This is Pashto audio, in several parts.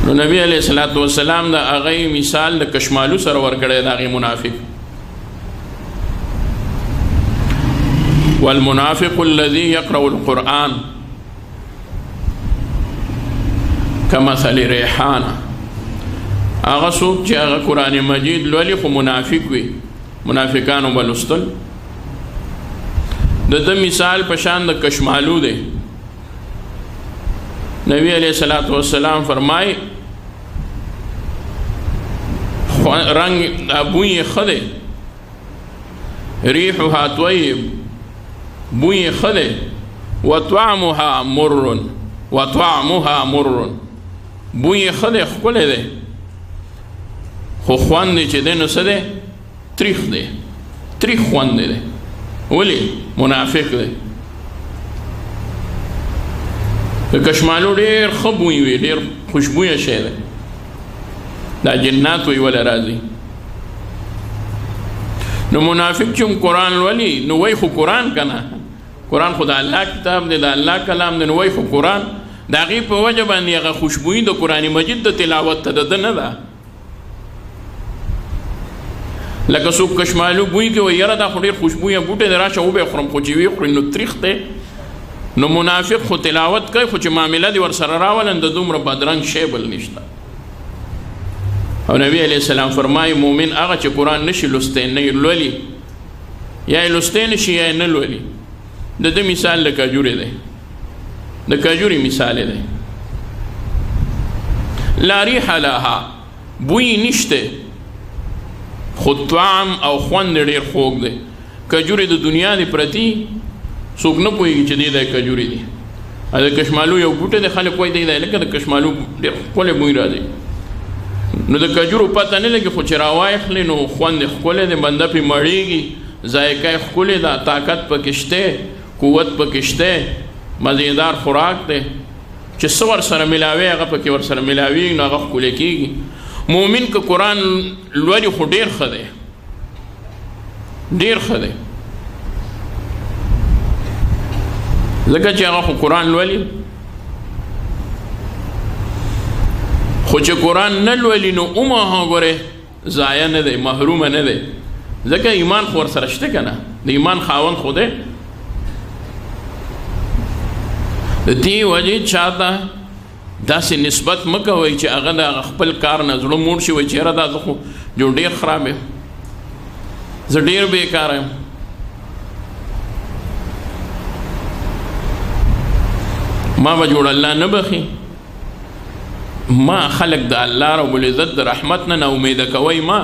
نو نبی علیہ الصلوۃ والسلام دا هغه مثال د کشمالو سره ورکړی د هغې منافق. والمنافق الذي يقرأ القرآن كمثل ريحانة. هغه څوک چې هغه قرآن مجید لولي خو منافق وي، منافقانو به لوستل، د ده مثال په شان د کشمالو دی. نبی علیہ الصلوۃ والسلام فرمای رنگ بوی خده ریحها طیب، بوی خده وطعمها مر، بوی خده ښکلی دی خو خوند دی چې دی نو څه دی؟ تریخ دی، تریخ خوند دی. ولی؟ منافق دی. د کشمالو ډېر ښه بوی وي، ډېر خوشبویه شی دی، دا جنات وی ولی راځي. نو منافق چې قرآن لولي نو وی خو قرآن که نه، قرآن خو د الله کتاب دی، د الله کلام دی، نو وی خو قرآن. د هغې په وجه باندې هغه خوشبویي د قرآن مجید د تلاوت ته د ده نه ده. لکه څوک کشمالو بوی کې وایي یاره دا خو ډېر خوشبویه بوټی دی، راشه وبې خورم، خو چې ویې خوري نو تریخ دی. نو منافق خو تلاوت کوي خو چې معامله دې ورسره راولن د دومره بدرنګ شی بل نشته. او نبی علیہ السلام فرمایي مؤمن هغه چې قرآن نشي لوستی، نه یې لولي، یا یې لوستی نشي یا یې نه لولي، د ده مثال د کجورې دی، د کجورې مثال دی. لا ریح لها، بوی نشته خو طعم او خوند ډېر خوږ دی. کجورې د دنیا دی پرتي څوک نه پوهېږي چې دی د کجورې دی. د کشمالو یو بوټی دی، خلک وایي دی لکه د کشمالو ډېر ښکلی بوی راځي. نو د کجورو پته نه لګي خو چې راواخلې نو خوند یې ښکلی دی، بنده پرې مړېږي، ذایقه یې ښکلې ده، طاقت پکې شته، قوت پکې شته، مزېدار خوراک دی چې څه ورسره ملاوي هغه پکې ورسره ملاوي نو هغه ښکلی کېږي. مؤمن که قرآن لولي خو ډېر ښه دی، ډېر ښه دی، ځکه چې هغه خو قرآن لولي. خو چې قرآن نه لولي نو عمره ګورې ضایع نه دی، محرومه نه دی، ځکه ایمان خو ورسره شته که نه، د ایمان خاوند خو دی. د دې وجې چاته داسې نسبت مه کوئ چې هغه د خپل کار نه زړه موړ شي، وایي چې یاره دا زه خو جو ډېر خراب یم، زه ډېر بېکاره یم. ما به جوړ الله نه بخي، ما خلق د الله رب العزت د رحمت نه امیده کوئ، ما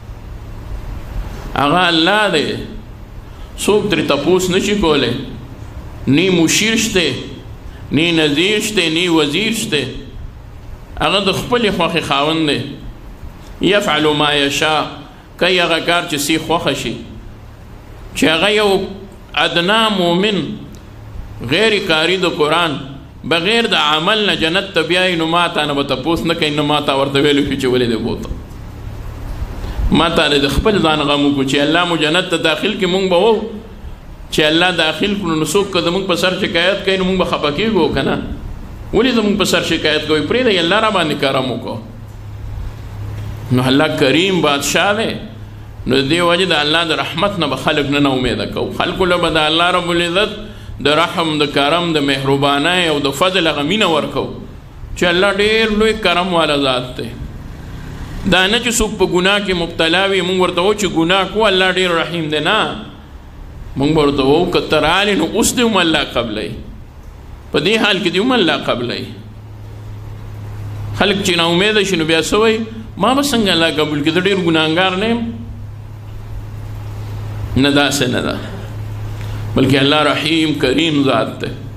هغه الله دی، څوک ترې تپوس نشي کولی، نی مشیر شته، نی نظیر شته، نی وزیر شته، هغه د خپلې خوښې خاوند دی. یفعل ما یشاء، کوي هغه کار چې سی خوښه شي. چې هغه یو ادنا مؤمن غیر کاری د قرآن بغیر د عمل نه جنت ته بیایي نو ما تا نه به تپوس نه کوي، نه ما تا ورته ویلو شي چې ولې دی بوته، ما تا د خپل ځان غم وکړو چې الله مو جنت ته داخل کړي. مونږ به وو چې الله داخل کړو نو څوک که زمونږ په سر شکایت کوي نو مونږ به خفه کېږو که نه، ولې زمونږ په سر شکایت کوي؟ پرېږدئ الله را باندې کرم وکړو. نو الله کریم بادشاه دی، نو د دې وجې د الله د رحمت نه به خلک نه امیده کوو. خلکو له به د الله رب العزت د رحم، د کرم، د مهربانۍ او د فضل هغه مینه ورکوو چې الله ډېر لوی کرم والا ذات دی. دا نه چې څوک په ګناه کې مبتلا وي مونږ ورته وو چې ګناه کو الله ډېر رحیم دی، نه، مونږ به ورته وو که ته رالې نو اوس دې هم الله قبلوي، په دې حال کې دې هم الله قبلوي. خلک چې ناامیده شي نو بیا څه وایي؟ ما به څنګه الله قبول کړي، زه ډېر ګناهګار نه یم. نه داسې نه ده، بلکې الله رحیم کریم ذات دی.